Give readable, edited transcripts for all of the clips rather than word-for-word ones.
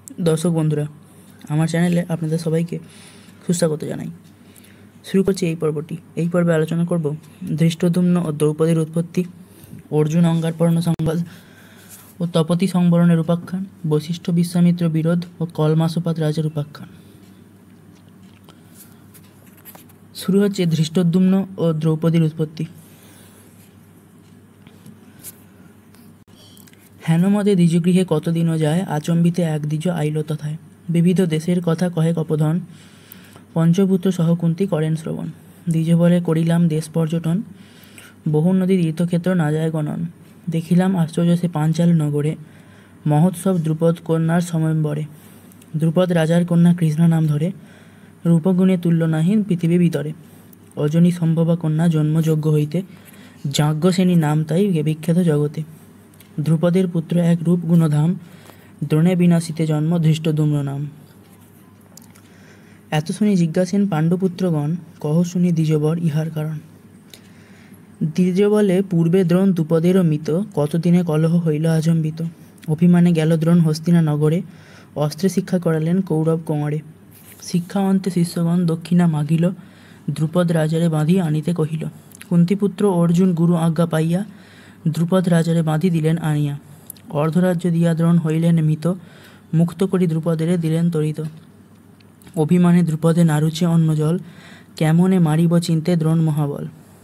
দর্শক বন্ধুরা, আমার চ্যানেলে আপনাদের সবাইকে সুস্বাগত জানাই। শুরু করছি এই পর্বটি। এই পর্বে আলোচনা করব ধৃষ্টদ্যুম্ন ও দ্রৌপদীর উৎপত্তি, অর্জুন অঙ্গারপর্ণ সংবাদ ও তপতি সংবরণের উপাখ্যান, বশিষ্ঠ বিশ্বামিত্র বিরোধ ও কলমাসুপাত রাজের উপাখ্যান। শুরু হচ্ছে ধৃষ্টদ্যুম্ন ও দ্রৌপদীর উৎপত্তি। হেনমদে দ্বিজগৃহে কতদিনও যায়, আচম্বিতে এক দ্বিজ আইল তথায়। বিবিধ দেশের কথা কহে কপধন, পঞ্চপুত্র সহকুন্তী করেন শ্রবণ। দ্বিজ বলে করিলাম দেশ পর্যটন, বহু নদী তীর্থক্ষেত্র না যায় গণন। দেখিলাম আশ্চর্য সে পাঞ্চাল নগরে, মহোৎসব দ্রুপদ কন্যার সময়ম্বরে। দ্রুপদ রাজার কন্যা কৃষ্ণ নাম ধরে, রূপগুণে তুল্য নাহিন পৃথিবী ভিতরে। অজনী সম্ভবা কন্যা জন্মযোগ্য হইতে, যাজ্ঞসেনী নাম তাই বিখ্যাত জগতে। ধ্রুপদের পুত্র এক রূপ গুণধাম, দ্রোণে বিনাশিতে জন্ম ধৃষ্টদ্যুম্ন নাম। এত শুনি জিজ্ঞাসেন পাণ্ডুপুত্রগণ, কহ শুনি দ্বিজবর ইহার কারণ। দ্বিজ বলে পূর্বে দ্রোণ দ্রুপদেরও মিত, কতদিনে কলহ হইল আজম্বিত। অভিমানে গেল দ্রোণ হস্তিনা নগরে, অস্ত্রে শিক্ষা করালেন কৌরব কোঁয়ারে। শিক্ষা অন্তে শিষ্যগণ দক্ষিণা মাগিল, দ্রুপদ রাজারে বাঁধি আনিতে কহিল। কুন্তিপুত্র অর্জুন গুরু আজ্ঞা পাইয়া, দ্রুপদ রাজারে বাঁধি দিলেন আনিয়া। অর্ধরাজ্য দিয়া দ্রোণ হইলেন মিত, মুক্ত করি দ্রুপদেরে দিলেন তরিত। অভিমানে দ্রুপদে নারুচে অন্ন জল, কেমনে মারিব চিন্তে দ্রোণ মহাবল।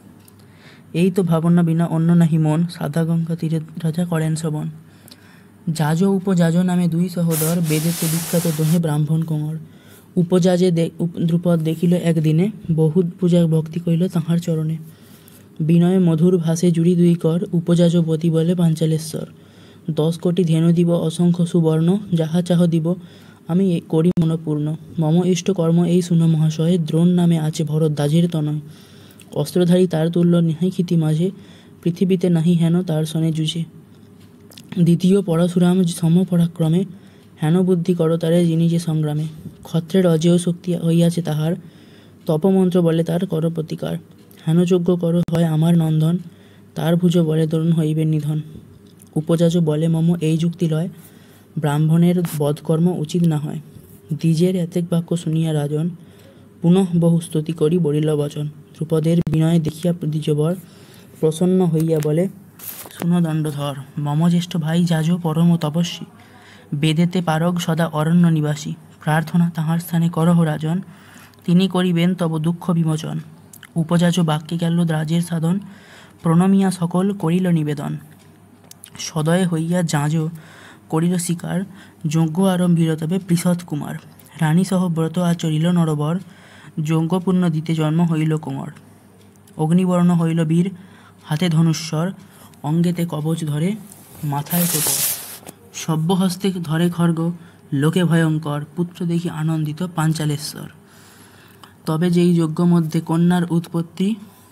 এই তো ভাবনা বিনা অন্য নাহি মন, সাদা গঙ্গা তীরে রাজা করেন শ্রবণ। যাজ উপযাজ নামে দুই সহোদর, বেদেতে বিখ্যাত দোহে ব্রাহ্মণ কোঁয়র। উপযাজে দ্রুপদ দেখিল একদিনে, বহু পূজা ভক্তি করিল তাঁহার চরণে। বিনয়ে মধুর ভাষে জুড়ি দুই কর, উপযাজপতি বলে পাঞ্চালেশ্বর। 10 কোটি ধেনু দিব অসংখ্য সুবর্ণ, যাহা চাহ দিব আমি করি মনপূর্ণ। মম ইষ্ট কর্ম এই শুন মহাশয়, দ্রোণ নামে আছে ভরদ্বাজের তনয়। অস্ত্রধারী তার তুল্য নেহাই ক্ষিতি মাঝে, পৃথিবীতে নাহি হেন তার সনে জুঝে। দ্বিতীয় পরশুরাম সম পরাক্রমে, হেন বুদ্ধি কর তারে যিনি যে সংগ্রামে। ক্ষত্রের অজেয় শক্তি হইয়াছে তাহার, তপমন্ত্র বলে তার কর প্রতিকার। হেন যজ্ঞ কর হয় আমার নন্দন, তার ভুজ বলে দ্রোণ হইবে নিধন। উপযাজ বলে মম এই যুক্তি লয়, ব্রাহ্মণের বধকর্ম উচিত না হয়। দ্বিজের এতেক বাক্য শুনিয়া রাজন, পুনঃ বহু স্তুতি করি বলিল বচন। দ্রুপদের বিনয় দেখিয়া দ্বিজবর, প্রসন্ন হইয়া বলে শুনো দণ্ডধর। মম জ্যেষ্ঠ ভাই যাজ পরম তপস্বী, বেদেতে পারগ সদা অরণ্য নিবাসী। প্রার্থনা তাহার স্থানে করহ রাজন, তিনি করিবেন তব দুঃখ বিমোচন। উপযাজ বাক্যে গেল রাজের সাধন, প্রণমিয়া সকল করিল নিবেদন। সদয়ে হইয়া যাজ করিল স্বীকার, যজ্ঞ আরম্ভিল তবে পৃষৎ কুমার। রানী সহ ব্রত আচরিল নরবর, যজ্ঞপূর্ণ দিতে জন্ম হইল কোঁয়র। অগ্নিবর্ণ হইল বীর, হাতে ধনুস্বর, অঙ্গেতে কবচ ধরে, মাথায় টোপর। সব্য হস্তে ধরে খড়গ, লোকে ভয়ঙ্কর, পুত্র দেখি আনন্দিত পাঞ্চালেশ্বর। তবে যেই যজ্ঞ মধ্যে কন্যার উৎপত্তি,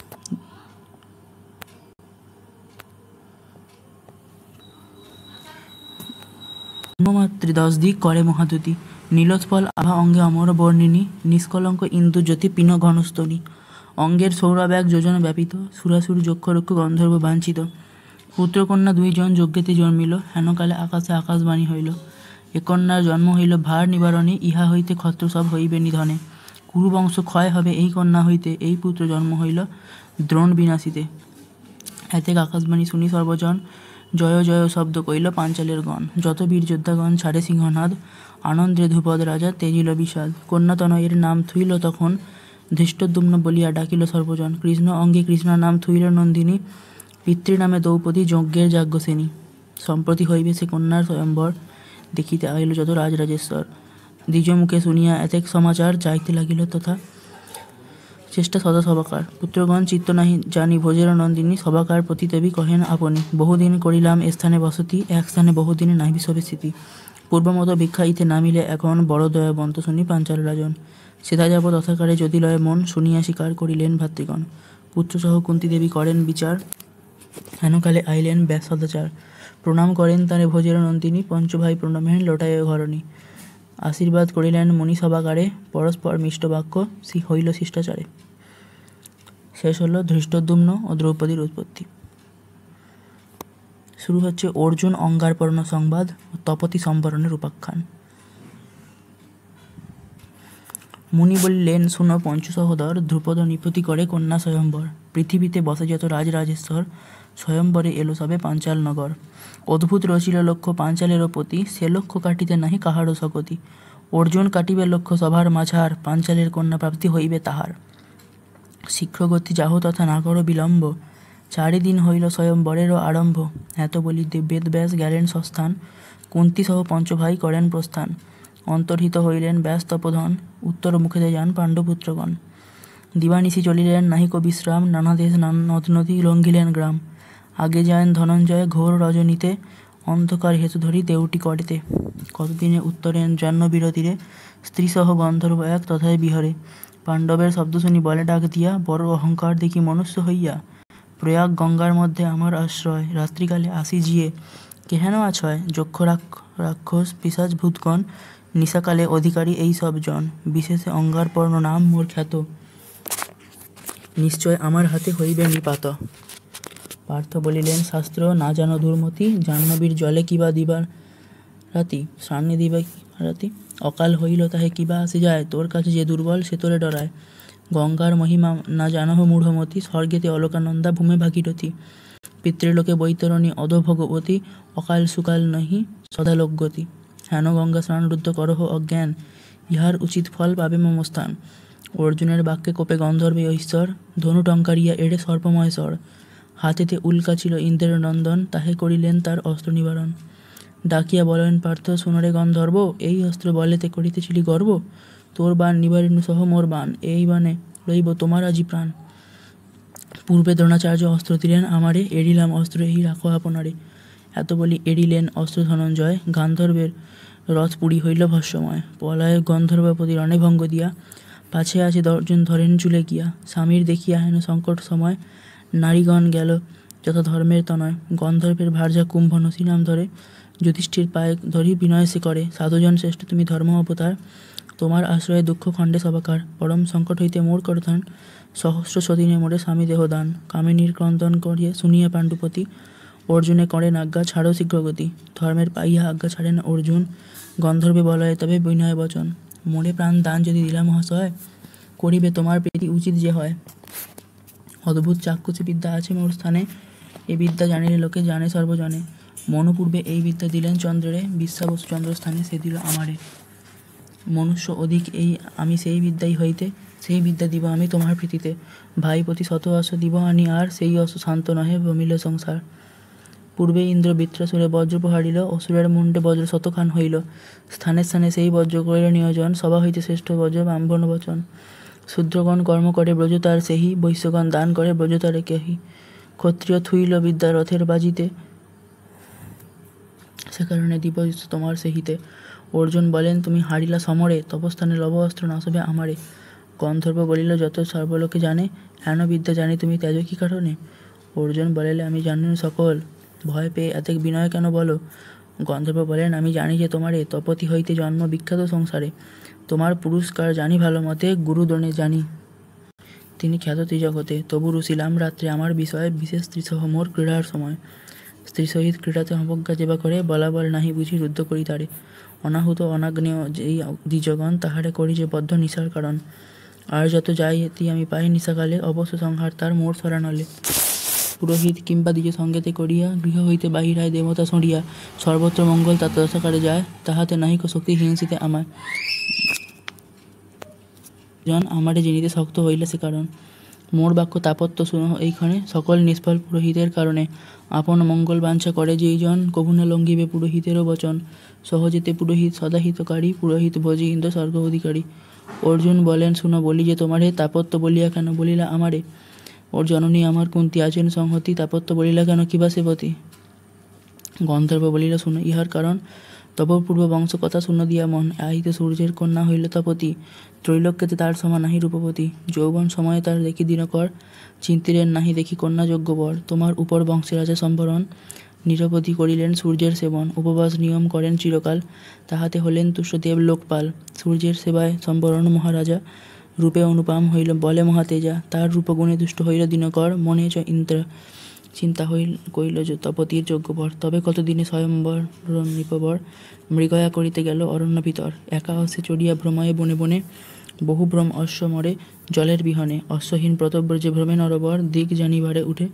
মাতৃ 10 দিক করে মহাদ্যুতি। নীলোৎপল আভা অঙ্গে অমর বর্ণিনী, নিষ্কলঙ্ক ইন্দু জ্যোতি পিন ঘনস্তনী। অঙ্গের সৌরভ 1 যোজন ব্যাপিত, সুরাসুর যক্ষরক্ষ গন্ধর্ব বাঞ্ছিত। পুত্রকন্যা 2 জন যজ্ঞেতে জন্মিল, হেনকালে আকাশে আকাশবাণী হইল। এ কন্যার জন্ম হইল ভার নিবারণে, ইহা হইতে ক্ষত্র সব হইবে নিধনে। কুরুবংশ ক্ষয় হবে এই কন্যা হইতে, এই পুত্র জন্ম হইল দ্রোণ বিনাশিতে। এতেক আকাশবাণী শুনি সর্বজন, জয় জয় শব্দ কইল পাঞ্চালের গণ। যত বীর যোদ্ধাগণ ছাড়ে সিংহনাদ, আনন্দে ধ্রুপদ রাজা তেজিল বিষাদ। কন্যাতনয়ের নাম থুইল তখন, ধৃষ্টদ্যুম্ন বলিয়া ডাকিল সর্বজন। কৃষ্ণ অঙ্গে কৃষ্ণ নাম থুইল নন্দিনী, পিতৃনামে দ্রৌপদী যজ্ঞের যাজ্ঞসেনী। সম্প্রতি হইবে সে কন্যার স্বয়ম্বর, দেখিতে আইল যত রাজরাজেশ্বর। দ্বিজ মুখে শুনিয়া এতেক সমাচার, যাইতে লাগিল তথা চেষ্টা সদা সবাকার। পুত্রগণ চিত্ত নাহি জানি ভোজের নন্দিনী, সবাকার প্রতিতবি কহেন আপনি। বহুদিন করিলাম এ স্থানে বসতি, এক স্থানে বহুদিনে নাহি সবে স্থিতি। পূর্বমত ভিক্ষা ইতে নামিলে এখন, বড় দয়াবন্ত শুনি পাঞ্চাল রাজন। সেথা যাব তথাকারে যদি লয় মন, শুনিয়া স্বীকার করিলেন ভাতৃগণ। পুত্রসহ কুন্তী দেবী করেন বিচার, হেনকালে আইলেন ব্যাস সদাচার। প্রণাম করেন তারে ভোজের নন্দিনী, পঞ্চভাই প্রণামেন লোটায় ঘরণী। আশীর্বাদ করিলেন মুনি সভাকারে, পরস্পর মিষ্ট বাক্য হইল শিষ্টাচারে। শেষ হল ধৃষ্টদ্যুম্ন ও দ্রৌপদীর উৎপত্তি। শুরু হচ্ছে অর্জুন অঙ্গারপর্ণ সংবাদ ও তপতি সম্বরণের উপাখ্যান। মুনি বললেন, শুনো পঞ্চ সহোদর, ধ্রুপদ নিপতি করে কন্যা স্বয়ম্বর। পৃথিবীতে বসে যত রাজরাজেশ্বর, স্বয়ম্বরে এলো সবে পাঞ্চাল নগর। অদ্ভুত রচিল লক্ষ্য পাঞ্চালেরও প্রতি, সে লক্ষ্য কাটিতে নাহি কাহারও সকতি। অর্জুন কাটিবে লক্ষ্য সভার মাঝার, পাঞ্চালের কন্যা প্রাপ্তি হইবে তাহার। শীঘ্রগতি যাহ তথা না করো বিলম্ব, চারিদিন হইল স্বয়ম্বরেরও আরম্ভ। এত বলি বেদব্যাস গেলেন সস্থান, কুন্তী সহ পঞ্চভাই করেন প্রস্থান। অন্তর্হিত হইলেন ব্যাস তপোধন, উত্তর মুখেতে যান পাণ্ডুপুত্রগণ। দিবানিশি চলিলেন নাহিক বিশ্রাম, নানা দেশ নদ নদী লঙ্ঘিলেন গ্রাম। আগে যান ধনঞ্জয় ঘোর রজনীতে, অন্ধকার হেতু ধরি দেউটি করেতে। কতদিনে উত্তরেন জাহ্নবীর তীরে, স্ত্রীসহ গন্ধর্ব এক তথায় বিহরে। পাণ্ডবের শব্দ শুনি বলে ডাক দিয়া, বড় অহংকার দেখি মনুষ্য হইয়া। প্রয়াগ গঙ্গার মধ্যে আমার আশ্রয়, রাত্রিকালে আসি জিয়ে কেহেন আছয়। যক্ষ রাক্ষস পিশাচ ভূতগণ, নিশাকালে অধিকারী এই সব জন। বিশেষে অঙ্গারপর্ণ নাম মোর খ্যাত, নিশ্চয় আমার হাতে হইবে নিপাত। পার্থ বলিলেন, শাস্ত্র না জানো দুর্মতি, জাহ্নবীর জলে কিবা দিবার রাতি, সামনে দিবা রাতি। অকাল হইল তাহে কিবা আসে যায়, তোর কাছে যে দুর্বল সে তোরে ডরায়। গঙ্গার মহিমা না জানহ মূঢ়মতি, স্বর্গেতে অলকানন্দা ভূমে ভাগীরথী। পিতৃলোকে বৈতরণী অধোভগবতী, অকাল সুকাল নহি সদালোকগতি। হেন গঙ্গা স্নান রুদ্ধ করহ অজ্ঞান, ইহার উচিত ফল পাবে মম স্থান। অর্জুনের বাক্যে কোপে গন্ধর্বে ঈশ্বর, ধনু টঙ্কারিয়া এড়ে সর্পময় স্বর। হাতেতে উল্কা ছিল ইন্দ্রের নন্দন, তাহে করিলেন তার অস্ত্র নিবারণ। ডাকিয়া বলেন পার্থ, শুনরে গন্ধর্ব, এই অস্ত্র বলেতে করিতেছিলি গর্ব। তোর বাণ নিবারিণু সহ মোর বাণ, এই বাণে লইব তোমার আজি প্রাণ। পূর্বে দ্রোণাচার্য অস্ত্র দিলেন আমারে, এড়িলাম অস্ত্র এই রাখো আপনারে। এত বলি এড়িলেন অস্ত্র ধনঞ্জয়, গান্ধর্বের রথ পুরী হইল ভস্মময়। পলায় গন্ধর্বপতি রণে ভঙ্গ দিয়া, পাছে আছে অর্জুন ধরেন চুলে গিয়া। স্বামীর দেখিয়া হেন সংকট সময়, নারীগণ গেল যথা ধর্মের তনয়। গন্ধর্বের ভার্যা কুম্ভ নসী নাম ধরে, যুধিষ্ঠির পায়ে ধরি বিনয় সে করে। সাধুজন শ্রেষ্ঠ তুমি ধর্ম অবতার, তোমার আশ্রয়ে দুঃখ খণ্ডে সবাকার। পরম সংকট হইতে মোর করতান, সহস্র সদিনে মোরে স্বামী দেহদান। কামিনীর ক্রন্দন করিয়া শুনিয়া পাণ্ডুপতি, অর্জুনে করেন আজ্ঞা ছাড়ো শীঘ্রগতি। ধর্মের পাইয়া আজ্ঞা ছাড়েন অর্জুন, গন্ধর্বে বলয় তবে বিনয় বচন। মোরে প্রাণ দান যদি দিলা মহাশয়, করিবে তোমার প্রীতি উচিত যে হয়। অদ্ভুত চাক্ষুষী বিদ্যা আছে মোর স্থানে, এ বিদ্যা জানিলে লোকে জানে সর্বজনে। মনুপূর্বে এই বিদ্যা দিলেন চন্দ্রে, বিশ্বাবসু চন্দ্রস্থানে সে দিল আমারে। মনুষ্য অধিক এই আমি সেই বিদ্যাই হইতে, সেই বিদ্যা দিব আমি তোমার প্রীতিতে। ভাই প্রতি শত অশ্ব দিব আনি আর, সেই অশ্ব শান্ত নহে ভ্রমিল সংসার। পূর্বে ইন্দ্র বৃত্রাসুরে বজ্র প্রহারিল, অসুরের মুণ্ডে বজ্র শতখান হইল। স্থানে স্থানে সেই বজ্র করিল নিয়োজন, সভা হইতে শ্রেষ্ঠ বজ্র ব্রাহ্মণ বচন। শূদ্রগণ কর্ম করে ব্রজতার সেহি, বৈশ্যগণ দান করে ব্রজতারে কেহি। ক্ষত্রিয় থুইল বিদ্যা রথের বাজিতে, সে কারণে দিব তোমার সেহিতে। অর্জুন বলেন, তুমি হারিলা সমরে, তপস্থানে লব অস্ত্র নাশবে আমারে। গন্ধর্ব বলিল, যত সর্বলোকে জানে, হেন বিদ্যা জানি তুমি ত্যাজ কি কারণে। অর্জুন বলিলে, আমি জানি সকল, ভয় পেয়ে এত বিনয় কেন বলো। গন্ধর্ব বলেন, আমি জানি যে তোমারে, তপতি হইতে জন্ম বিখ্যাত সংসারে। তোমার পুরস্কার জানি ভালো মতে, গুরুদ্রোণে জানি তিনি খ্যাত ত্রিজগতে। তবু রুছিলাম রাত্রে আমার বিষয়ে, বিশেষ স্ত্রীসহ মোর ক্রীড়ার সময়। স্ত্রী সহিত ক্রীড়াতে অবজ্ঞা যেবা করে, বলাবল নাহি বুঝি রুদ্ধ করি তারে। অনাহুত অনাগ্নেয় যেই দ্বিজগণ, তাহারে করি যে বদ্ধ নিশার কারণ। আর যত যাই এতি আমি পাই নিশাকালে, অবশ্য সংহার তার মোর সরানলে। পুরোহিত কিংবা দ্বিজ সঙ্গেতে করিয়া, গৃহ হইতে বাহিরায় দেবতা সরিয়া। সর্বত্র মঙ্গল তার দশাকারে যায়, তাহাতে নাহিক শক্তি হিংসিতে আমায়। জন আমারে জিনিতে শক্ত হইলে সে কারণ। মোর বাক্য তাপত্য শুনো এইখানে, সকল নিষ্ফল পুরোহিতের কারণে। আপন মঙ্গল বাঞ্ছা করে যেই জন, কভু না লঙ্ঘিবে পুরোহিতেরও বচন। সহজেতে পুরোহিত সদাহিতকারী, পুরোহিত ভোজি ইন্দ্র স্বর্গ অধিকারী। অর্জুন বলেন, শুনো বলি যে তোমারে, তাপত্য বলিয়া কেন বলিলা আমারে। ওর জননী আমার কুন্তী আছেন সংহতি, তাপত্য বলিলা কেন কিবা সেবতী। গন্ধর্ব বলিল, শুনো ইহার কারণ, তব পূর্ব বংশ কথা শূন্য দিয়া মন। আহিতে সূর্যের কন্যা হইল তপতি, ত্রৈলোক্যতে তার সমান নাহি রূপবতী। যৌবন সময়ে তার দেখি দিনকর, চিন্তিলেন নাহি দেখি কন্যা যোগ্য বর। তোমার উপর বংশের আছে সম্বরণ, নিরবধি করিলেন সূর্যের সেবন। উপবাস নিয়ম করেন চিরকাল, তাহাতে হলেন তুষ্ট দেব লোকপাল। সূর্যের সেবায় সম্বরণ মহারাজা, রূপে অনুপম হইল বলে মহাতেজা। তার রূপগুণে দুষ্ট হইল দিনকর, মনে চ ইন্দ্র চিন্তা কইল তপতির যোগ্যবর। তবে কতদিনে স্বয়ম্বর নৃপবর, মৃগয়া করিতে গেল অরণ্য ভিতর। একা হস্তে চড়িয়া ভ্রময়ে বনে বনে, বহুভ্রম অশ্ব মরে জলের বিহনে, অশ্বহীন প্রতব্রজে ভ্রমে নরবর, দিক জানিবারে উঠে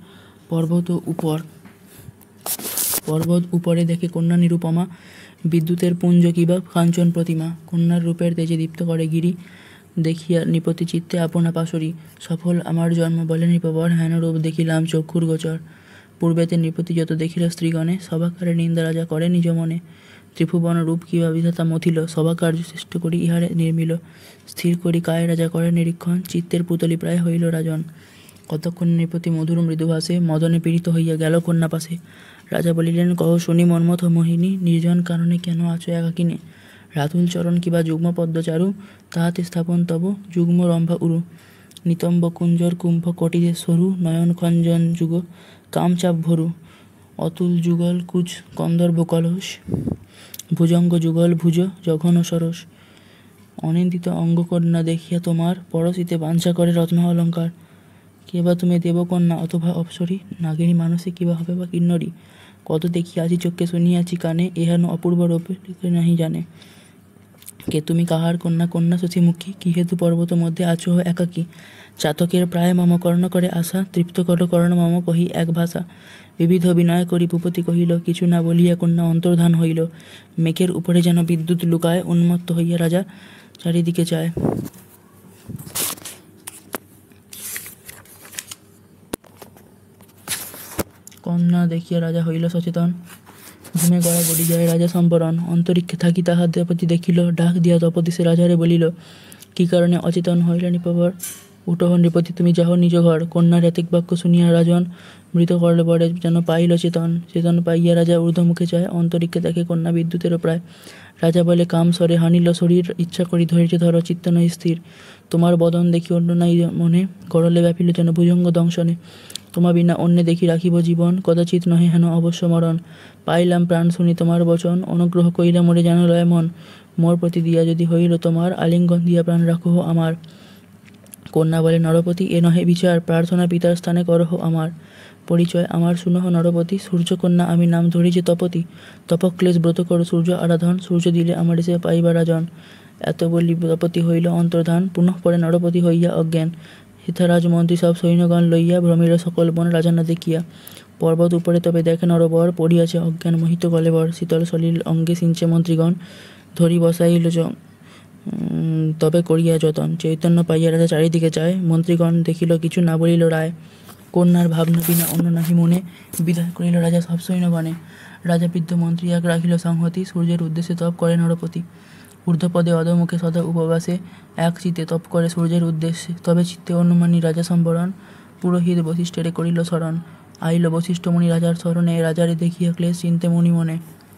পর্বত উপরে দেখে কন্যা নিরুপমা, বিদ্যুতের পুঞ্জ কিবা কাঞ্চন প্রতিমা। কন্যার রূপের তেজে দীপ্ত করে গিরি, দেখিয়া নৃপতি চিত্তে আপনা পাশরি। সফল আমার জন্ম বলে নৃপবর, হেন রূপ দেখিলাম চক্ষুর গোচর। পূর্বেতে নৃপতি যত দেখিল স্ত্রীগণে, সভাকারে নিন্দা রাজা করে নিজ মনে। ত্রিভুবন রূপ কিবা বিধাতা মথিল, সভাকার্য শ্রেষ্ঠ করি ইহারে নির্মিল। স্থির করি কায়ে রাজা করে নিরীক্ষণ, চিত্তের পুতলি প্রায় হইল রাজন। কতক্ষণ নৃপতি মধুর মৃদুভাসে, মদনে পীড়িত হইয়া গেল কন্যা পাশে। রাজা বলিলেন, কহ শুনি মন্মথ মোহিনী, নির্জন কারণে কেন আছো একাকিনে। রাতুল চরণ কিবা যুগ্ম পদ্ম চারু, তাহাতে স্থাপন তব যুগ্ম রম্ভা উরু। নিতম্ব কুঞ্জর কুম্ভ কটিতে সরু, নয়ন খঞ্জন যুগ কামচাপ ভরু। অতুল যুগল কুচ কন্দর্ভ কলস, ভুজঙ্গ যুগল ভুজ জঘন সরস। অনিন্দিত অঙ্গকন্যা দেখিয়া তোমার, পরশিতে বাঞ্ছা করে রত্ন অলঙ্কার। কে বা তুমি দেবকন্যা অথবা অপ্সরী, নাগিনী মানসে কিবা হবে বা কিন্নরী। কত দেখিয়াছি চক্ষে শুনিয়াছি কানে, এহেন অপূর্ব রূপে নাহি জানে। কে তুমি কাহার কন্যা, কন্যা শশীমুখী, কি হেতু পর্বত মধ্যে আছো একাকী। চাতকের প্রায় মম কর্ণ করে আশা, তৃপ্ত কর কর্ণ মম কহি এক ভাষা। বিবিধ বিনয় করি ভূপতি কহিল, কিছু না বলিয়া কন্যা অন্তর্ধান হইল। মেঘের উপরে যেন বিদ্যুৎ লুকায়, উন্মত্ত হইয়া রাজা চারিদিকে চায়। কন্যা দেখিয়া রাজা হইল সচেতন, ঘুমে গড়া গড়ি যায় রাজা সম্বরণ। অন্তরিক্ষে থাকি তাহা তপতি দেখিল, ডাক দিয়া তপতি সে রাজারে বলিল, কি কারণে অচেতন হইলে নৃপবর। উঠহ নৃপতি তুমি যাহ নিজ ঘর। কন্যার এতিক বাক্য শুনিয়া রাজন, মৃত করলে বরে যেন পাইল চেতন। চেতন পাইয়া রাজা ঊর্ধ্বমুখে যায়, অন্তরিক্ষে দেখে কন্যা বিদ্যুতেরও প্রায়। রাজা বলে, কাম স্বরে হানিল শরীর, ইচ্ছা করি ধৈর্য ধর চিত্ত নয় স্থির। তোমার বদন দেখি অন্য নাই মনে, গরলে ব্যাপিল যেন ভুজঙ্গ দংশনে। তোমা বিনা অন্যে দেখি রাখিব জীবন, কদাচিৎ নহে হেন অবশ্য মরণ। পাইলাম প্রাণ শুনি তোমার বচন, অনুগ্রহ কইলা মোরে যেন লয় মন। মোর প্রতি দিয়া যদি হইল তোমার, আলিঙ্গন দিয়া প্রাণ রাখহ আমার। কন্যা বলে, নরপতি এ নহে বিচার, প্রার্থনা পিতার স্থানে করহ আমার। পরিচয় আমার শুনহ নরপতি, সূর্যকন্যা আমি, নাম ধরি যে তপতি। তপক্লেশ ব্রত কর সূর্য আরাধন, সূর্য দিলে আমার সে পাইবা রাজন। এত বলি তপতি হইল অন্তর্ধান, পুনঃ পরে নরপতি হইয়া অজ্ঞান। হিতারাজ মন্ত্রী সব সৈন্যগণ লইয়া, ভ্রমিল সকল বন রাজা না দেখিয়া। পর্বত উপরে তবে দেখে নরবর, পড়িয়াছে অজ্ঞান মোহিত কলেবর। শীতল সলিল অঙ্গে সিঞ্চে মন্ত্রীগণ, ধরি বসাইল তবে করিয়া যতন। চৈতন্য পাইয়া রাজা চারিদিকে যায়, মন্ত্রীগণ দেখিল কিছু না বলিল রায়। কন্যার ভাবনা বিনা অন্য নাহি মনে, বিদায় করিল রাজা সব সৈন্যগণে। রাজা বৃদ্ধ মন্ত্রী এক রাখিল সংহতি, সূর্যের উদ্দেশ্যে তপ করে নরপতি। ঊর্ধ্বপদে অধমুখে সদা উপবাসে, এক চিত্তে তপ করে সূর্যের উদ্দেশ্যে। তবে চিত্তে অনুমানী রাজা সম্বরণ, পুরোহিত বশিষ্ঠেরে করিল স্মরণ। আইল বশিষ্ঠ মুনি রাজার স্মরণে, রাজারে দেখিয়া ক্লেশ চিনতে মুনি মনে।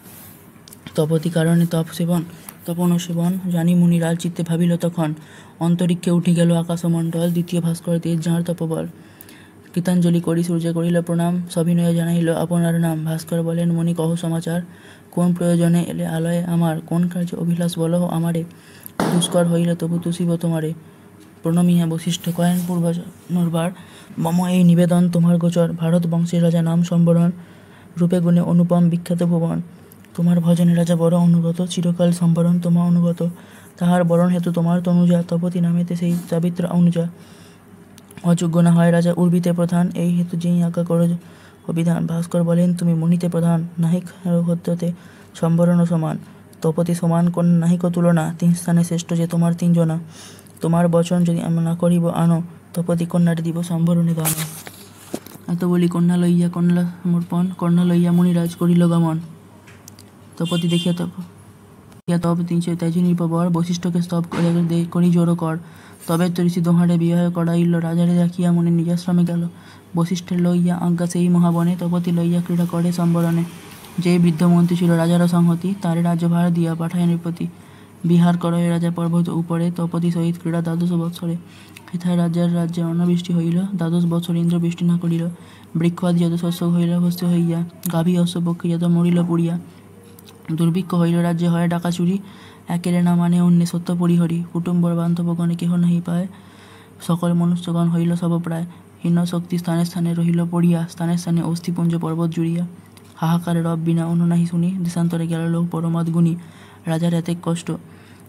তপতি কারণে তপন সেবন, জানি মুনি রাজ চিত্তে ভাবিল তখন। অন্তরিক্ষে উঠি গেল আকাশমণ্ডল, দ্বিতীয় ভাস্কর তেজ যাঁর তপবল। কৃতাঞ্জলি করি সূর্যে করিল প্রণাম, সবিনয়ে জানাইল আপনার নাম। ভাস্কর বলেন, মুনি কহ সমাচার, কোন প্রয়োজনে এলে আলয়ে আমার। কোন কার্যে অভিলাষ বলহ আমারে, দুষ্কর হইলে তবু তুষিব তোমারে। প্রণমিয়া বশিষ্ঠ কয়েন পূর্বজন্মবার, মম এই নিবেদন তোমার গোচর। ভারত বংশের রাজা নাম সম্বরণ, রূপে গুণে অনুপম বিখ্যাত ভুবন। তোমার ভজনে রাজা বড় অনুগত, চিরকাল সম্বরণ তোমা অনুগত। তাহার বরণ হেতু তোমার তনুজা, তপতি নামেতে সেই সাবিত্র অনুজা। অযোগ্য না হয় রাজা উর্বিতে প্রধান, এই হেতু যেই আজ্ঞা করো অভিধান। ভাস্কর বলেন, তুমি মনিতে প্রধান, নাহিক হত্যতে সম্বরণ সমান। তপতি সমান কন্যা নাহিক তুলনা, তিন স্থানে শ্রেষ্ঠ যে তোমার তিনজনা। তোমার বচন যদি আমি না করিব আনো, তপতি কন্যাটি দিব সম্বরণে দান। এত বলি কন্যা সমর্পণ, কন্যা লইয়া মুনিরাজ করিল গমন। তপতি দেখিয়া তপ তেজি নৃপবর, বশিষ্ঠকে স্তব করি জোর কর। তবে তো ঋষি দোহারে বিবাহ করাইল, রাজারে রাখিয়া মনে নিজাশ্রমে গেল। বশিষ্ঠের লইয়া আজ্ঞা সেই মহাবনে, তপতি লইয়া ক্রীড়া করে সম্বরণে। যে বৃদ্ধ মন্ত্রী ছিল রাজার সংহতি, তারে রাজ্যভার দিয়া পাঠায় নৃপতি। বিহার করয় রাজা পর্বত উপরে, তপতি সহিত ক্রীড়া ১২ বৎসরে। হেথায় রাজার রাজ্যে অন্নবৃষ্টি হইল, ১২ বৎসর ইন্দ্র বৃষ্টি না করিল। বৃক্ষাদি যত শস্য হইল ভস্য হইয়া, গাভী অশ্ব পক্ষী যত মরিল পুড়িয়া। দুর্ভিক্ষ হইল রাজ্যে, হয় ডাকা চুরি, একেরে না মানে অন্যে সত্য পরিহরি। কুটুম্বর বান্ধবগণে কেহ নাহি পায়, সকল মনুষ্যগণ হইল সব প্রায়। হীন শক্তি স্থানে স্থানে রহিল পড়িয়া, স্থানে স্থানে অস্থিপুঞ্জ পর্বত জুড়িয়া। হাহাকারে রব বিনা অন্য নাহি শুনি, দেশান্তরে গেল লোক পরমাদ গুণী। রাজার এতে কষ্ট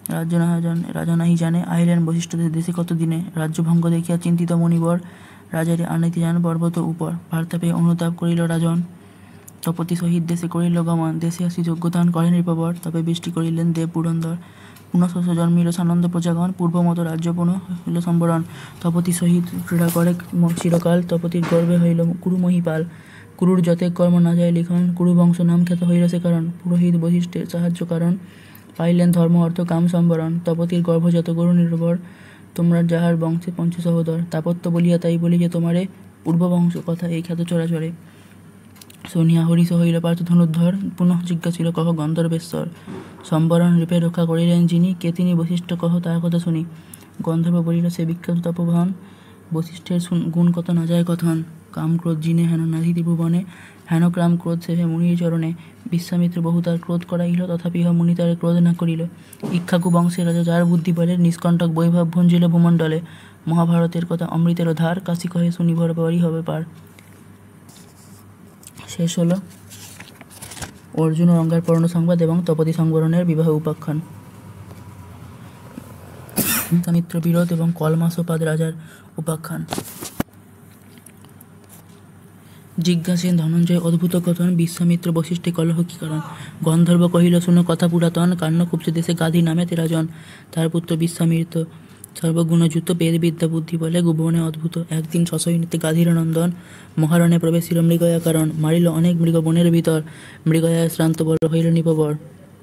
রাজা নাহি জানে, আইলেন বশিষ্ঠদের দেশে কতদিনে। রাজ্যভঙ্গ দেখিয়া চিন্তিত মণিবর, রাজারে আনিতে যান পর্বত উপর। বার্তা পেয়ে অনুতাপ করিল রাজন, তপতি সহিত দেশে করিল গমন। দেশে আসি যোগ্যদান করেন নৃপবর, তবে বৃষ্টি করিলেন দেব পুরন্দর। পুনঃ জন্মিল সানন্দ প্রজাগণ, পূর্বমত রাজ্য পুনঃ হইল সম্বরণ। তপতি সহিত ক্রীড়া করে চিরকাল, তপতির গর্বে হইল কুরু মহিপাল। কুরুর যতে কর্ম না যায় লিখন, কুরু বংশ নাম খ্যাত হইল সে কারণ। পুরোহিত বশিষ্ঠের সাহায্য কারণ, পাইলেন ধর্ম অর্থ কাম সম্বরণ। তপতির গর্ভজাত গরু নির্ভর, তোমরা যাহার বংশে পঞ্চ সহোদর। তাপত্য বলিয়া তাই বলি যে তোমারে, পূর্ববংশ কথা এই খ্যাত চরাচরে। শুনিয়া হরিষ হইল পার্থ ধনুর্ধর, পুনঃ জিজ্ঞাসিল কহ গন্ধর্বেশ্বর। সম্বরণ রূপে রক্ষা করিলেন যিনি, কে তিনি বশিষ্ঠ কহ তার কথা শুনি। গন্ধর্ব বলিল সে বিখ্যাত তপোবন, বশিষ্ঠের গুণ কত না যায় কথন। কাম ক্রোধ জিনে হেন নাহি ত্রিভুবনে, হেন ক্রাম ক্রোধ সেভে মুনির চরণে। বিশ্বামিত্র বহু তার ক্রোধ করাইল, তথাপি মুনি তার ক্রোধ না করিল। ইক্ষ্বাকু বংশের রাজা যার বুদ্ধি বলে, নিষ্কণ্টক বৈভব ভঞ্জিল ভূমণ্ডলে। মহাভারতের কথা অমৃতের ধার, কাশি কহে শুনিভর বাড়ি হবে পার। শেষ হলো অর্জুন ও অঙ্গার পরণ সংবাদ এবং তপতি সংবরণের বিবাহ উপাখ্যান। বিশ্বামিত্র বিরোধ এবং কলমাসপাদ রাজার উপাখ্যান। জিজ্ঞাসেন ধনঞ্জয় অদ্ভুত কথন, বিশ্বামিত্র বশিষ্ঠে কলহ কি কারণ। গন্ধর্ব কহিল শুনো কথা পুরাতন, কান্নকুব্জ দেশে গাধি নামে তেরাজন। তার পুত্র বিশ্বামিত্র সর্বগুণযুক্ত, বেদ বিদ্যা বুদ্ধি বলে ভুবনে অদ্ভুত। একদিন সসৈন্যতে গাধীর নন্দন, মহারণে প্রবেশিল মৃগয়া কারণ। মারিল অনেক মৃগ বনের ভিতর, মৃগয়ায় শ্রান্ত বড় হইল নিপবর।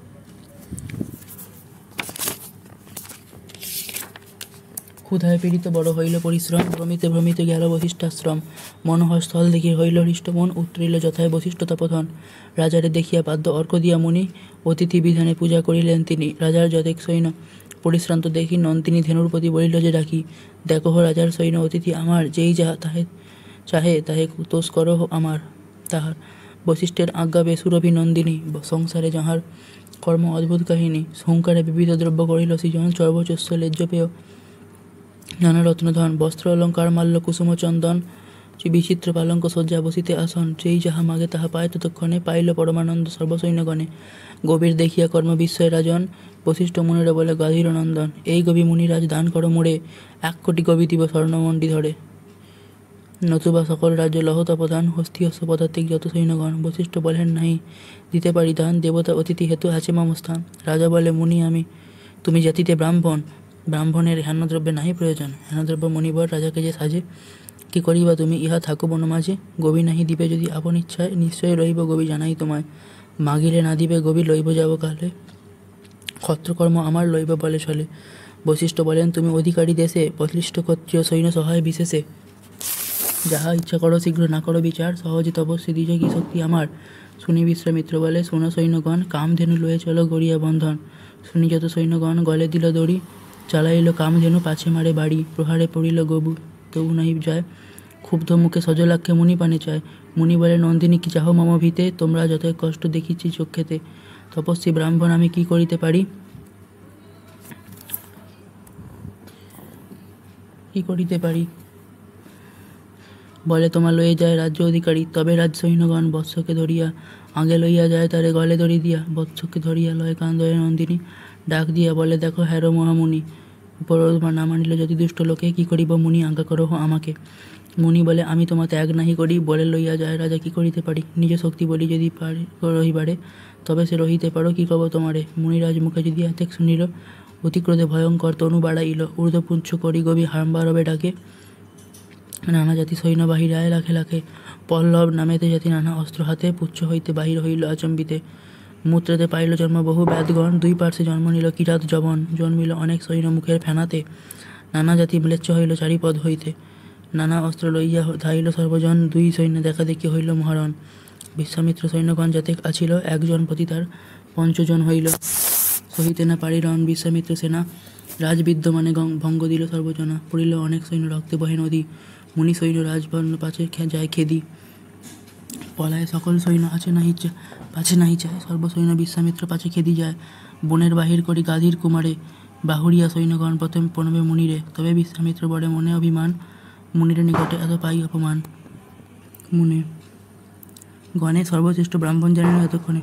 ক্ষুধায় পীড়িত বড় হইল পরিশ্রম, ভ্রমিতে ভ্রমিতে গেল বশিষ্ঠাশ্রম। মনোহর স্থল দেখি হইল হৃষ্টমন, উত্তরিল যথায় বশিষ্ঠ তপোধন। রাজারে দেখিয়া পাদ্য অর্ঘ্য দিয়া মুনি, অতিথি বিধানে পূজা করিলেন তিনি। রাজার যতেক সৈন্য পরিশ্রান্ত দেখি, নন্দিনী ধেনুরপতি বলিল যে ডাকি। দেখো রাজার সৈন্য অতিথি আমার, যেই যাহা তাহে চাহে তাহে তোষ করো আমার তাহার। বশিষ্ঠের আজ্ঞা বেসুরভি নন্দিনী, সংসারে যাহার কর্ম অদ্ভুত কাহিনী। সংসারে বিবিধ দ্রব্য করিল সৃজন, সর্বচস্য লেজ্জ পেয় নানা রত্নধন। বস্ত্র অলঙ্কার মাল্য কুসুম চন্দন, বিচিত্র পালঙ্ক শয্যা বসিতে আসন। যেই যাহা মাগে তাহা পায় ততক্ষণে, পাইল পরমানন্দ সর্বসৈন্যগণে। গভীর দেখিয়া কর্ম বিস্ময় রাজন, বশিষ্ঠ মুনিরা বলে গাধীর নন্দন। এই গভী মুনিরাজ দান করো মোরে, 1 কোটি গভী দিব স্বর্ণমণ্ডি ধরে। নতুবা সকল রাজ্য লহতা প্রধান, হস্তিহস্য পদাতিক যত সৈন্যগণ। বশিষ্ঠ বলেন নাহি দিতে পারি দান, দেবতা অতিথি হেতু আছে মম স্থান। রাজা বলে মুনি আমি, তুমি জাতিতে ব্রাহ্মণ, ব্রাহ্মণের হেনদ্রব্যে নাহি প্রয়োজন। হেনদ্রব্য মণিবর রাজাকে যে সাজে, কি করিবা তুমি ইহা থাকো বনমাঝে। গবি নাহি দিবে যদি আপন ইচ্ছায়, নিশ্চয় লইব গবি জানাই তোমায়। মাগিলে না দিবে গবি লইব যাব কালে, ক্ষত্রকর্ম আমার লইব বলে চলে। বশিষ্ঠ বলেন তুমি অধিকারী দেশে, বলিষ্ঠ ক্ষত্রিয় সৈন্য সহায় বিশেষে। যাহা ইচ্ছা করো শীঘ্র না করো বিচার, সহজে তপস্বী দ্বিজ কি শক্তি আমার। শুনি বিশ্বামিত্র বলে শোনো সৈন্যগণ, কামধেনু লয়ে চলো গড়িয়া বন্ধন। শুনি যত সৈন্যগণ গলে দিল দড়ি, চালাইল কামধেনু পাছে মারে বাড়ি। প্রহারে পড়িল গবু তবু নাহি যায়, ক্ষুব্ধ মুখে সজলাক্ষে মুনি পানে চায়। মুনি বলে নন্দিনী কি চাহ মম ভিতে, তোমরা যত কষ্ট দেখিছি চক্ষেতে। তপস্বী ব্রাহ্মণ আমি কি করিতে পারি, কি করিতে পারি। বলে তোমা লয়ে যায় রাজ্য অধিকারী। তবে রাজ সৈন্যগণ বৎসকে ধরিয়া আগে লইয়া যায় তারে গলে দড়ি দিয়া। বৎসকে ধরিয়া লয় কান্দরে নন্দিনী, ডাক দিয়া বলে দেখো হ্যারো মহামুনি। উপরোধ না মানিল যদি দুষ্ট লোকে, কি করিব মুনি আজ্ঞা করো আমাকে। মুনি বলে আমি তোমা ত্যাগ নাহি করি, বলে লইয়া যায় রাজা কি করিতে পারি। নিজ শক্তি বলি যদি রহিবারে, তবে সে রহিতে পারো কি কব তোমারে। মুনিরাজ মুখে যদি এতেক শুনিল, অতিক্রোধে ভয়ঙ্কর তনু বাড়াইল। ঊর্ধ্বপুঞ্ছ করি গভীর হাম্বারবে ডাকে, নানা জাতি সৈন্য বাহির আয় লাখে লাখে। পল্লব নামেতে জাতি নানা অস্ত্র হাতে, পুচ্ছ হইতে বাহির হইল আচম্বিতে। মূত্রেতে পাইল জন্ম বহু ব্যাদগণ, 2 পার্শ্বে জন্ম নিল কিরাত জবন। জন্মিল অনেক সৈন্য মুখের ফেনাতে, নানা জাতি ম্লেচ্ছ হইল চারিপদ হইতে। নানা অস্ত্র লইয়া ধাইল সর্বজন, 2 সৈন্য দেখা দেখি হইল মহারণ। বিশ্বামিত্র সৈন্যগণ যাতে আছিল, একজন প্রতি তার 5 জন হইল। সহিতে না পারিলন বিশ্বামিত্র সেনা, রাজবিদ্যমানে ভঙ্গ দিল সর্বজনা। পড়িল অনেক সৈন্য রক্তে বহে নদী, মুনি সৈন্য রাজবর্ণ পাছে যায় খেদি। পলায় সকল সৈন্য পাছে নাহি চায়, সর্বসৈন্য বিশ্বামিত্র পাছে খেদি যায়। বনের বাহির করি গাধীর কুমারে, বাহুরিয়া সৈন্যগণ প্রথম প্রণবে মুনিরে। তবে বিশ্বামিত্র বড়ে মনে অভিমান, মুনিরে নিকটে এত পাই অপমান। মুনি গণে সর্বশ্রেষ্ঠ ব্রাহ্মণ জানিল এতক্ষণে,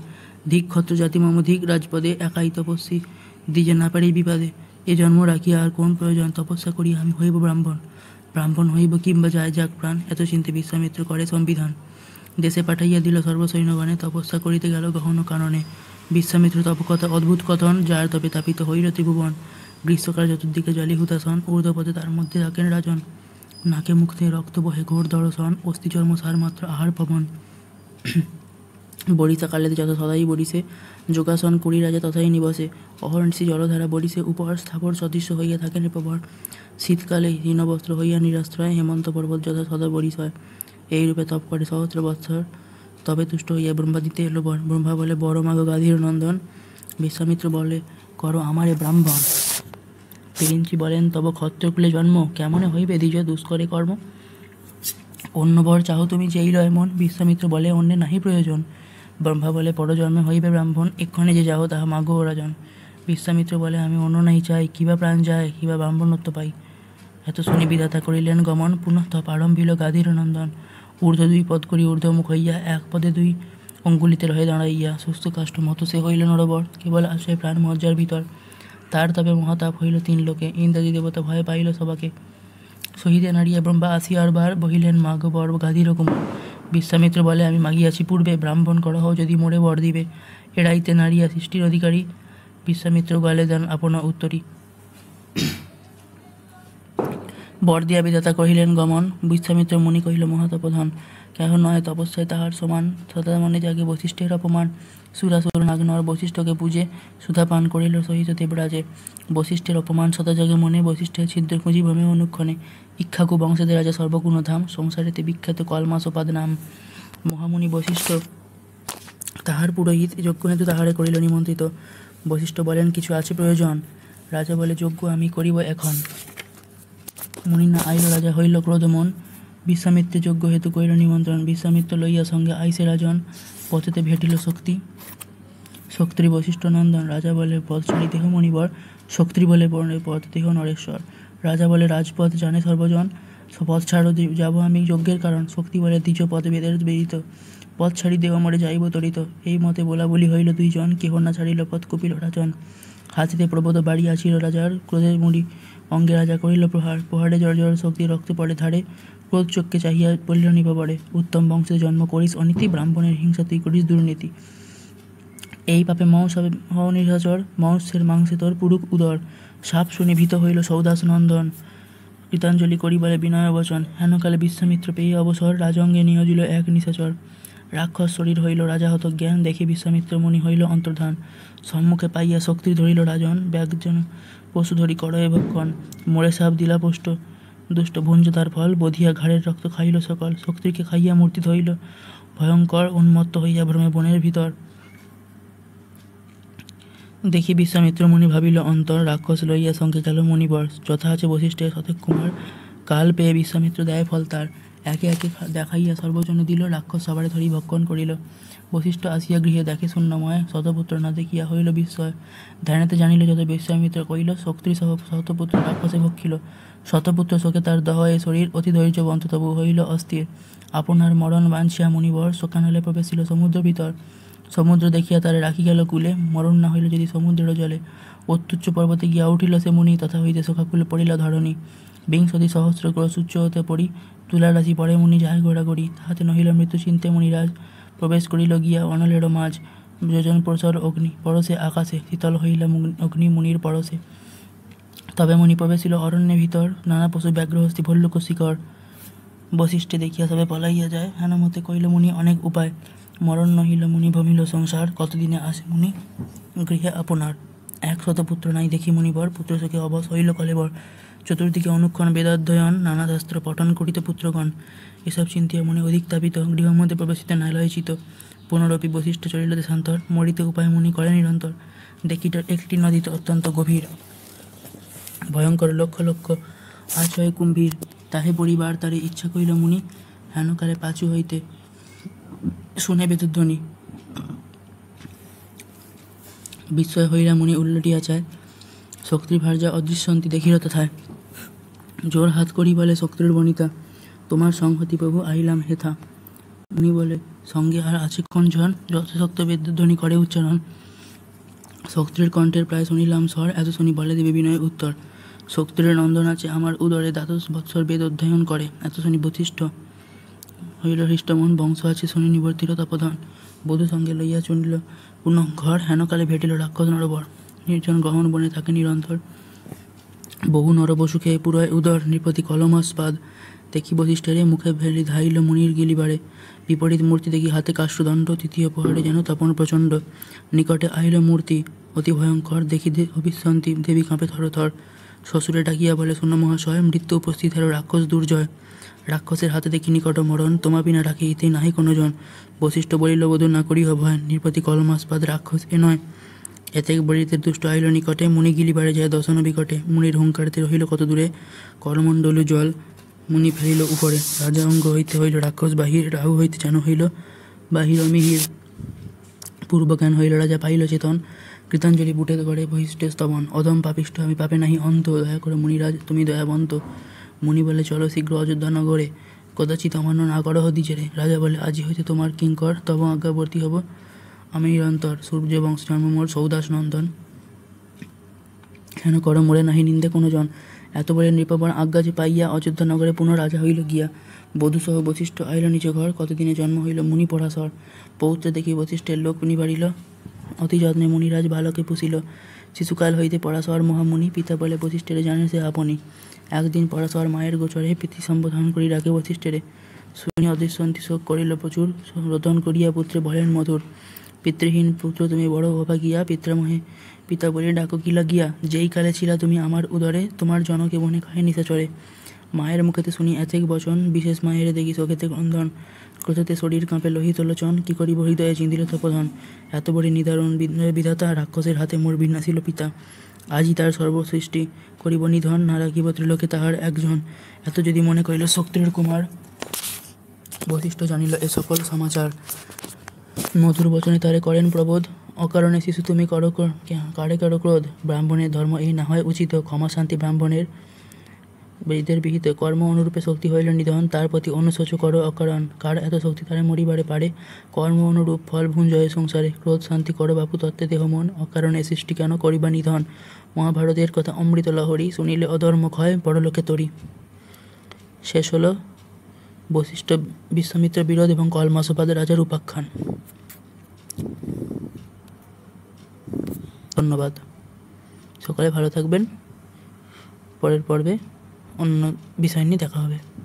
ধিক ক্ষত্র জাতি মম ধিক রাজপদে, একাই তপস্বী দ্বিজে না পারি বিবাদে। এ জন্ম রাখিয়া আর কোন প্রয়োজন, তপস্যা করি আমি হইব ব্রাহ্মণ। ব্রাহ্মণ হইব কিংবা যায় যাক প্রাণ, এত চিন্তে বিশ্বামিত্র করে সংবিধান। দেশে পাঠাইয়া দিল সর্বসৈন্যগণে, তপস্যা করিতে গেল গহন কারণে। বিশ্বামিত্র তপকথা অদ্ভুত কথন, যার তবে তাপিত হইল ত্রিভুবন। গ্রীষ্মকাল চতুর্দিকে জলে হুতাসন, ঊর্ধ্বপদে তার মধ্যে থাকেন রাজন। নাকে মুখে রক্ত বহে ঘোর দর্শন, অস্থি চর্ম সার মাত্র আহার পবন। বরিশাকালে যত সদাই বরিশে, যোগাসন করি রাজা তথাই নিবসে। অহর্নিশি জলধারা বরিশে, উপহার স্থাপর সদৃশ্য হইয়া থাকেন প্রবর। শীতকালে হীনবস্ত্র হইয়া নিরাশ্রয়, হেমন্ত পর্বত যথা সদা বরিশয়। এইরূপে তপ করে সহস্র বৎসর, তবে তুষ্ট হইয়া ব্রহ্মা দিতে এলো বর। ব্রহ্মা বলে বড় মাগ গাধীর নন্দন, বিশ্বামিত্র বলে করো আমারে ব্রাহ্মণ। পিরিঞ্চি বলেন তব ক্ষত্রকুলে জন্ম, কেমনে হইবে দ্বিজ দুষ্করে কর্ম। অন্য বর চাহ তুমি যেইল এমন, বিশ্বামিত্র বলে অন্যে নাহি প্রয়োজন। ব্রহ্মা বলে পরজন্মে হইবে ব্রাহ্মণ, এক্ষণে যে যাও তাহা মাগো ও রাজন। বিশ্বামিত্র বলে আমি অন্য নাহি চাই, কিবা প্রাণ যায় কিবা ব্রাহ্মণত্ব পাই। এত শুনি বিধাতা করিলেন গমন, পুনঃ তপ আরম্ভিল গাধীর নন্দন। ঊর্ধ্ব দুই পদ করি ঊর্ধ্বমুখ হইয়া, এক পদে দুই অঙ্গুলিতে রহে দাঁড়াইয়া। সুস্থ কাষ্ঠ মতো সে হইল নরবর, কেবল আশ্রয় প্রাণ মজ্জার ভিতর। তার তবে মহাতাপ হইল তিন লোকে, ইন্দ্রাদি দেবতা ভয় পাইল সবাকে। শহীদে নাড়িয়া ব্রহ্মা আসিয়ার বার, বহিলেন মাগ বর গাধীর কুমার। বিশ্বামিত্র বলে আমি মাগিয়াছি পূর্বে, ব্রাহ্মণ করহ যদি মোড়ে বর দিবে। এড়াইতে নাড়িয়া সৃষ্টির অধিকারী, বিশ্বামিত্র গলে দেন আপনা উত্তরী। বর দিয়া বিধাতা কহিলেন গমন, বিশ্বামিত্র মুনি কহিল মহাতপধন। কেহ নয় তপস্যায় তাহার সমান, সদা মনে জাগে বশিষ্ঠের অপমান। সুরাসুর নাগনর বশিষ্ঠকে পূজে, সুধা পান করিল সহিত দেবরাজে। বশিষ্ঠের অপমান সদা জাগে মনে, বশিষ্ঠের ছিদ্র খুঁজি ভ্রমে অনুক্ষণে। ইক্ষ্বাকু বংশেদের রাজা সর্বগুণধাম, সংসারেতে বিখ্যাত কলমাসপাদ নাম। মহামুনি বশিষ্ঠ তাহার পুরোহিত, যজ্ঞনেতু তাহারে করিল নিমন্ত্রিত। বশিষ্ঠ বলেন কিছু আছে প্রয়োজন, রাজা বলে যজ্ঞ আমি করিব এখন। মুনি না আইল রাজা হইল ক্রোধমন, বিশ্বামিত্রে যজ্ঞ হেতু করিল নিমন্ত্রণ। বিশ্বামিত্র লইয়া সঙ্গে আইসে রাজন, পথেতে ভেটিল শক্তি শক্তি বশিষ্ঠ নন্দন। রাজা বলে পথ ছাড়ি দেহ মণিবর, শক্তি বলে পথ দেহ নরেশ্বর। রাজা বলে রাজপথ জানে সর্বজন, পথ ছাড়ো যাব আমি যজ্ঞের কারণ। শক্তি বলে দ্বিজ পথে বেদের বেদিত, পথ ছাড়ি দেহ মরে যাইব তরিত। এই মতে বলা বলি হইল দুইজন, কেহ না ছাড়িল পথ কপিল রাজন। হাতিতে প্রবোধ বাড়িয়াছিল রাজার, ক্রোধে মুড়ি অঙ্গে রাজা করিল প্রহার। প্রহারে জর জর শক্তি রক্ত পড়ে ধারে, ক্রোধ চক্ষে চাহিয়া বলিল নিপবরে। উত্তম বংশে জন্ম করিস অনীতি, ব্রাহ্মণের হিংসা তুই করিস দুর্নীতি। এই পাপে হও নিশাচর, মনুষ্যের মাংসে তোর পুরুক উদর। সাপ শুনে ভীত হইল সৌদাস নন্দন, কৃতাঞ্জলি করি বলে বিনয় বচন। হেনকালে বিশ্বামিত্র পেয়ে অবসর, রাজঙ্গে নিয়োজিল এক নিশাচর। রাক্ষস শরীর হইল রাজা হত জ্ঞান, দেখে বিশ্বামিত্র মুনি হইল অন্তর্ধান। সম্মুখে পাইয়া শক্তি ধরিল রাজন, ব্যাগজন পশু ধরি করয়ে ভক্ষণ। মোড়ে সাপ দিলা পোষ্ট, দুষ্ট ভুঞ্জ তার ফল, বধিয়া ঘাড়ের রক্ত খাইল সকল। শক্তিকে খাইয়া মূর্তি ধরিল ভয়ঙ্কর, উন্মত্ত হইয়া ভ্রমে বনের ভিতর। দেখি বিশ্বামিত্র মুনি ভাবিল অন্তর, রাক্ষস লইয়া সঙ্গে গেল মুনিবর। যথা আছে বশিষ্ঠের শতক কুমার, কাল পেয়ে বিশ্বামিত্র দেয় ফল তার। একে একে দেখাইয়া সর্বজনে দিল, রাক্ষস সবারে ধরি ভক্ষণ করিল। বশিষ্ঠ আসিয়া গৃহে দেখে শূন্যময়, শতপুত্র না দেখিয়া হইল বিস্ময়। ধ্যানেতে জানিল যত বিশ্বামিত্র কইল, শক্তি সহ শতপুত্র রাক্ষসে ভক্ষিল। শতপুত্র শোকে তার দহয়ে শরীর, অতি ধৈর্যবন্ত তবু হইল অস্থির। আপনার মরণ বাঞ্ছিয়া মুনিবর, শোকানলে প্রবেশিল সমুদ্র ভিতর। সমুদ্র দেখিয়া তারে রাখি গেল কুলে, মরণ না হইল যদি সমুদ্রের জলে। অত্যুচ্চ পর্বতে গিয়া উঠিল সে মুনি, তথা হইতে শোকাকুলে পড়িল ধরণী। বিংশতি সহস্র ক্রোশ উচ্চ হতে পড়ি, তুলার রাশি পরে মুনি যায় গোড়াগড়ি। তাহাতে নহিল মৃত্যু চিন্তে মুনিরাজ, প্রবেশ করিল গিয়া অনলেরও মাঝ। যোজন প্রসর অগ্নি পরশে আকাশে, শীতল হইল অগ্নি মুনির পরশে। তবে মুনি প্রবেশিল অরণ্যে ভিতর, নানা পশু ব্যাঘ্র হস্তি ভল্লুক শিকর। বশিষ্ঠে দেখিয়া সবে পলাইয়া যায়, হেন মতে কইল মুনি অনেক উপায়। মরণ নহিল মুনি ভমিল সংসার, কতদিনে আসে মুনি গৃহে আপনার। 100 পুত্র নাই দেখি মুনিবর, পুত্র শোকে অবশ হইল কলেবর। চতুর্দিকে অনুক্ষণ বেদাধ্যয়ন, নানা শাস্ত্র পঠন করিত পুত্রগণ। এসব চিন্তিয়া মনে অধিক তাপিত, গৃহমধ্যে প্রবেশিতে নালয়চিত। পুনরপি বশিষ্ঠ চলিল দেশান্তর, মরিতে উপায় মুনি করে নিরন্তর। দেখিত একটি নদীতে অত্যন্ত গভীর, ভয়ঙ্কর লক্ষ লক্ষ আছয় কুম্ভীর। তাহে পরিবার তারে ইচ্ছা করিল মুনি, হেনকালে পাঁচু হইতে শুনে বেদধ্বনি। বিস্ময় হইলা মুনি উল্লটিয়া চায়, শক্তির ভার্যা অদৃশ্যন্তি দেখিল তথায়। জোর হাত করি বলে শক্তির বনিতা, তোমার সংহতি প্রভু আইলাম হেথা। মুনি বলে সঙ্গে আর আছে কোনজন? যথাশক্ত বেদ্যধ্বনি করে উচ্চারণ। শক্তির কণ্ঠের প্রায় শুনিলাম স্বর, এত শুনি বলে দেবে বিনয় উত্তর। শক্তির নন্দন আছে আমার উদরে, দ্বাদশ বৎসর বেদ অধ্যয়ন করে, এত শুনি বশিষ্ঠ হইল হৃষ্টমন, বংশ আছে শুনি নিবর্তিত তপধন। বধূ সঙ্গে লইয়া চুনিল পুনঃ ঘর, হেনকালে ভেটিল রাক্ষস নরবর। নির্জন গহন বনে থাকে নিরন্তর, বহু নরবসু খেয়ে পুরয় উদর, নৃপতি কলমাস্পাদ দেখি বশিষ্ঠেরে, মুখে ভেলি ধাইল মুনির গিলিবারে। বিপরীত মূর্তি দেখি হাতে কাষ্ঠদণ্ড, তৃতীয় প্রহারে যেন তপন প্রচণ্ড। নিকটে আইল মূর্তি অতি ভয়ঙ্কর, দেখি অবিশ্রান্তি দেবী কাঁপে থরথর। শ্বশুরে ডাকিয়া বলে শোনো মহাশয়, মৃত্যু উপস্থিত হল রাক্ষস দুর্জয়। রাক্ষসের হাতে দেখি নিকট মরণ, তোমা বিনা রাখি ইতে নাহি কোনো জন। বশিষ্ঠ বলিল বধূ না করিহ ভয়, নৃপতি কলমাস্পাদ রাক্ষস এ নয়। এতে বলিতে দুষ্ট আইল নিকটে, মুনি গিলিবারে যায় দশন বিকটে। মুনির হুঙ্কারতে রহিল কত দূরে, করমণ্ডলু জল মুনি ফেলিল উপরে। রাজা অঙ্গ হইতে হইল রাক্ষস বাহির, রাহু হইতে যেন হইল বাহির মিহির। পূর্বজ্ঞান হইল রাজা পাইল চেতন, কৃতাঞ্জলি বুটে করে বহিষ্ঠে স্তবন। অধম পাপিষ্ঠ আমি পাপে নাহি অন্ত, দয়া করে মুনিরাজ তুমি দয়াবন্ত। মুনি বলে চলো শীঘ্র অযোধ্যা নগরে, কদাচিৎ অমান্য না করো দ্বিজেরে। রাজা বলে আজি হইতে তোমার কিঙ্কর, তব আজ্ঞাবর্তী হব আমি নিরন্তর। সূর্য বংশ জন্ম মোর সৌদাস নন্দন, হেন কর মোরে নাহি নিন্দে কোনো জন। এত বলে নৃপবর আজ্ঞা যে পাইয়া, অযোধ্যা নগরে পুনঃ রাজা হইল গিয়া। বধূসহ বশিষ্ঠ আইল নিজ ঘর, কতদিনে জন্ম হইল মুনি পরাশর। পৌত্রে দেখি বশিষ্ঠের লোক নিবারিল, অতি যত্নে মুনিরাজ বালকে পুষিল। শিশুকাল হইতে পরাশর মহামুনি, পিতা বলে বশিষ্ঠেরে জানে সে আপনি। একদিন পরাশর মায়ের গোচরে, প্রীতি সম্বোধন করি রাখে বশিষ্ঠেরে। শুনি অদৃশ্যন্তি শোক করিল প্রচুর, রোদন করিয়া পুত্রে বলেন মধুর। পিতৃহীন পুত্র তুমি বড় অভাগিয়া, পিতামহে পিতা বলে ডাকো কি লাগিয়া। যেই কালে ছিলা তুমি আমার উদরে, তোমার জনকে বনে খায় নিশাচরে। মায়ের মুখেতে শুনি এতেক বচন, বিশেষ মায়ের দেখি চোখেতে ক্রন্দন। ক্রোধেতে শরীর কাঁপে লোহিত লোচন, কি করিব হৃদয়ে চিন্তিল তপধন। এত বড় নিদারুণ বিধাতা, রাক্ষসের হাতে মোর বিনাশিল পিতা। আজই তার সর্বসৃষ্টি করিব নিধন, না রাখিব ত্রিলোকে তাহার একজন। এত যদি মনে করিল শক্তির কুমার, বশিষ্ঠ জানিল এ সকল সমাচার। মধুর বচনে তারে করেন প্রবোধ, অকারণে শিশু তুমি করো কারে করো ক্রোধ। ব্রাহ্মণের ধর্ম এই না হয় উচিত, ক্ষমা শান্তি ব্রাহ্মণের বেদের বিহিত। কর্ম অনুরূপে শক্তি হইল নিধন, তার প্রতি অনুশোচ করো অকারণ। কার এত শক্তি তারে মরিবারে পারে, কর্ম অনুরূপ ফল ভুঞ্জয় সংসারে। ক্রোধ শান্তি করো বাপু তত্ত্বে দেহ মন, অকারণে সৃষ্টি কেন করিবা নিধন। মহাভারতের কথা অমৃত লহরী, শুনিলে অধর্ম ক্ষয় বড়লোকে তরি। শেষ হলো বশিষ্ঠ বিশ্বামিত্র বিরোধ এবং কলমাসপাদ রাজার উপাখ্যান। ধন্যবাদ, সকলে ভালো থাকবেন। পরের পর্বে অন্য বিষয় নিয়ে দেখা হবে।